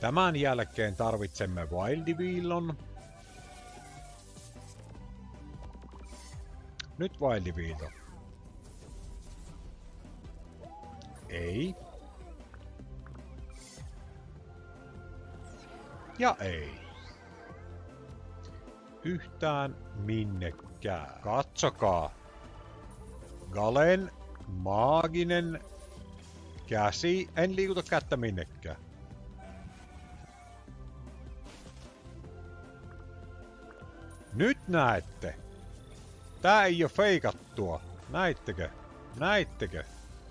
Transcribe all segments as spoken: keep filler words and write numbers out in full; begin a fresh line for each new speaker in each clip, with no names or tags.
Tämän jälkeen tarvitsemme Wildiviillon. Nyt Wildiviilto. Ei. Ja ei. Yhtään minnekään. Katsokaa. Galen maaginen käsi. En liikuta kättä minnekään. Nyt näette. Tää ei oo feikattua. Näittekö? Näittekö?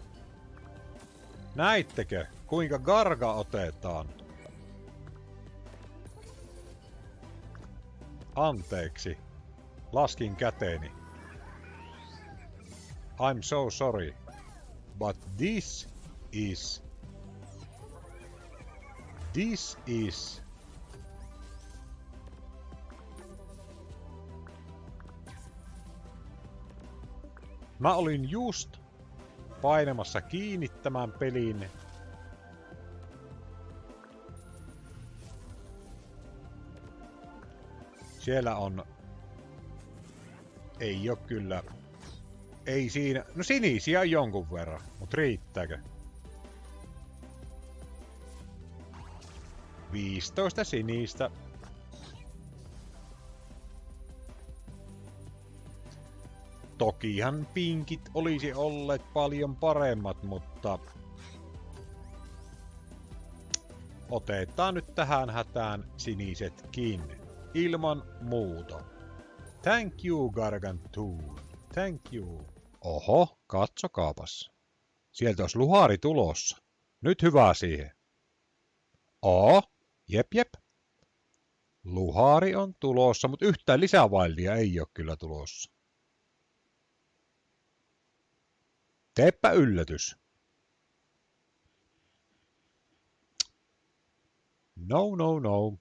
Näittekö, kuinka Garga otetaan? Anteeksi. Laskin käteeni. I'm so sorry. But this is... This is... Mä olin just painamassa kiinni tämän pelin. Siellä on... Ei oo kyllä... Ei siinä... No sinisiä on jonkun verran, mut riittääkö? viisitoista sinistä. Tokihan pinkit olisi olleet paljon paremmat, mutta... Otetaan nyt tähän hätään sinisetkin. Ilman muuta. Thank you, Gargantuan. Thank you. Oho, katsokaapas. Sieltä olisi luhari tulossa. Nyt hyvä siihen. Oo, jep jep. Luhari on tulossa, mutta yhtään lisävaildia ei ole kyllä tulossa. Teepä yllätys. No, no, no.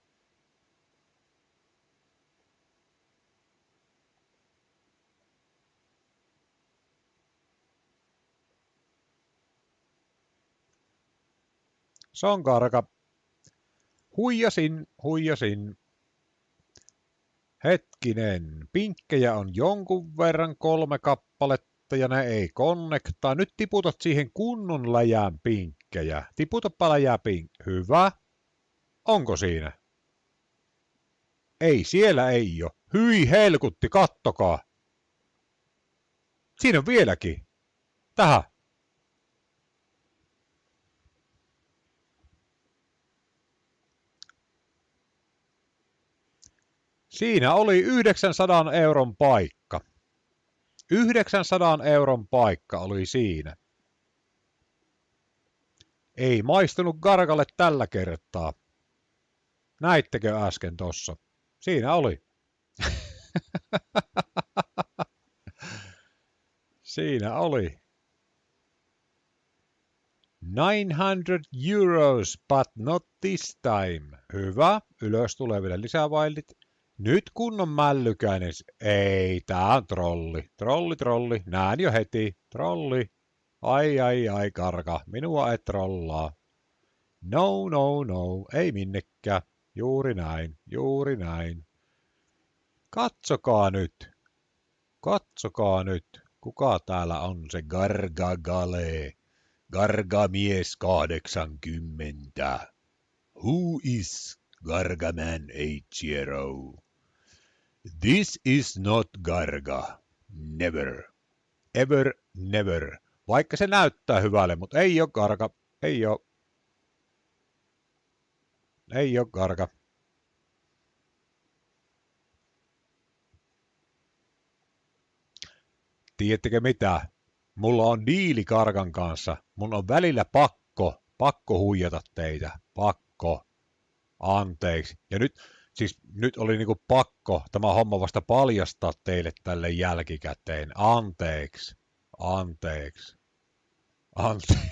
Se on karka. Huijasin, huijasin. Hetkinen, pinkkejä on jonkun verran kolme kappaletta ja ne ei konnektaa. Nyt tiputat siihen kunnon läjään pinkkejä. Tiputapa läjää pink. Hyvä. Onko siinä? Ei, siellä ei oo. Hyi helkutti, kattokaa. Siinä on vieläkin. Tähän. Siinä oli yhdeksänsadan euron paikka. yhdeksänsadan euron paikka oli siinä. Ei maistunut Gargalle tällä kertaa. Näittekö äsken tossa? Siinä oli. Siinä oli. nine hundred euros, but not this time. Hyvä. Ylös tulee vielä lisävailit. Nyt kunnon mällykäinen. Ei, tää on trolli. Trolli, trolli. Näen jo heti. Trolli. Ai, ai, ai, karka. Minua et trollaa. No, no, no. Ei minnekään. Juuri näin. Juuri näin. Katsokaa nyt. Katsokaa nyt. Kuka täällä on se Gargagale? Gargamies kahdeksankymmentä. Who is Gargaman eight zero? This is not Garga. Never. Ever, never. Vaikka se näyttää hyvälle, mutta ei oo Garga. Ei oo. Ei oo Garga. Tiedättekö mitä? Mulla on diili Gargan kanssa. Mun on välillä pakko, pakko huijata teitä. Pakko. Anteeksi. Ja nyt, siis nyt oli niinku pakko tämä homma vasta paljastaa teille tälle jälkikäteen. Anteeksi. Anteeksi. Anteeksi.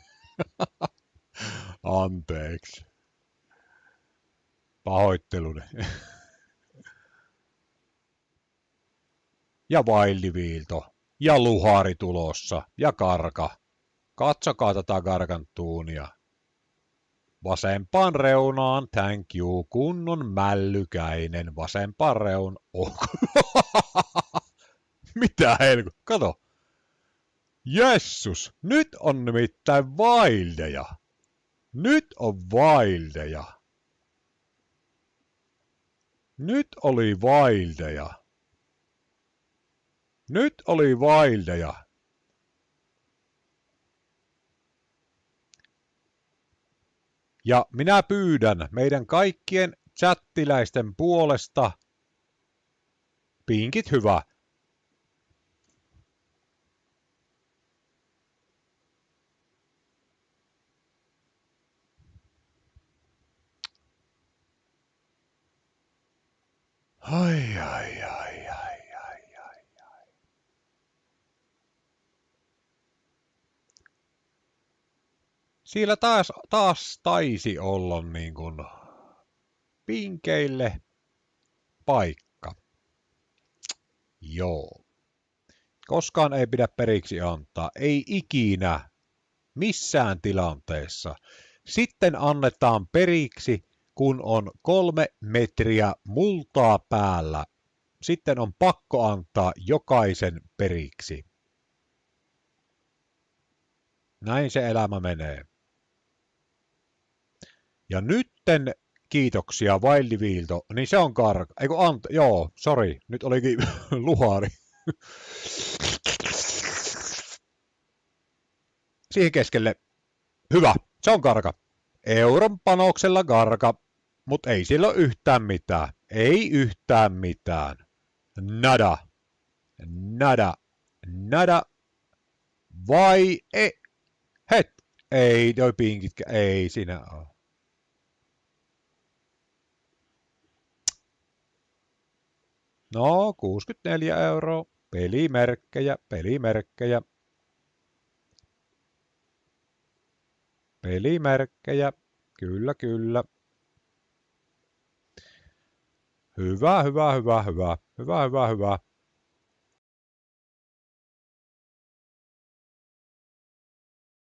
Anteeksi. Pahoitteluni. Ja Wildiviilto. Ja luhari tulossa. Ja karka. Katsokaa tätä Gargantuania. Vasempaan reunaan, thank you, kunnon mällykäinen, vasempaan reun. Oh. Mitä helku, kato. Jessus, nyt on nimittäin wildeja. Nyt on wildeja. Nyt oli wildeja. Nyt oli wildeja. Ja minä pyydän meidän kaikkien chattiläisten puolesta, pinkit hyvä. Ai, ai, ai, ai, ai, ai, ai. Siellä taas, taas taisi olla niin kuin pinkeille paikka. Joo. Koskaan ei pidä periksi antaa. Ei ikinä. Missään tilanteessa. Sitten annetaan periksi, kun on kolme metriä multaa päällä. Sitten on pakko antaa jokaisen periksi. Näin se elämä menee. Ja nytten kiitoksia Wildiviilto, niin se on karka. Eiku ant, joo, sorry, nyt olikin luhari. Siihen keskelle. Hyvä, se on karka. Euron panoksella karka, mutta ei sillä ole yhtään mitään. Ei yhtään mitään. Nada. Nada. Nada. Vai ei? Het. Ei, toi pinkitkä. Ei siinä ole. No, kuusikymmentäneljä euroa. Pelimerkkejä, pelimerkkejä. Pelimerkkejä. Kyllä, kyllä. Hyvä, hyvä, hyvä, hyvä. Hyvä, hyvä, hyvä.